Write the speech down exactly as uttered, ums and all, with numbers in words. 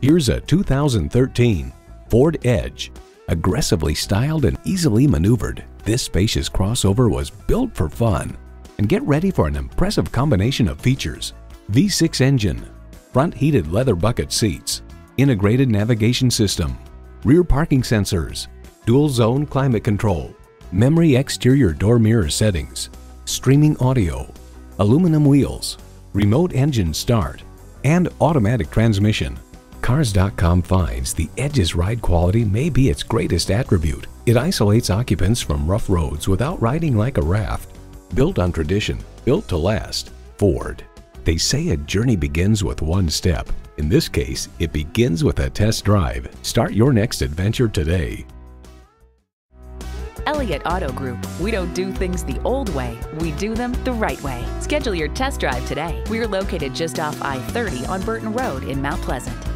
Here's a two thousand thirteen Ford Edge. Aggressively styled and easily maneuvered, this spacious crossover was built for fun. And get ready for an impressive combination of features: V six engine, front heated leather bucket seats, integrated navigation system, rear parking sensors, dual zone climate control, memory exterior door mirror settings, streaming audio, aluminum wheels, remote engine start, and automatic transmission. Cars dot com finds the Edge's ride quality may be its greatest attribute. It isolates occupants from rough roads without riding like a raft. Built on tradition, built to last. Ford. They say a journey begins with one step. In this case, it begins with a test drive. Start your next adventure today. Elliott Auto Group. We don't do things the old way, we do them the right way. Schedule your test drive today. We're located just off I thirty on Burton Road in Mount Pleasant.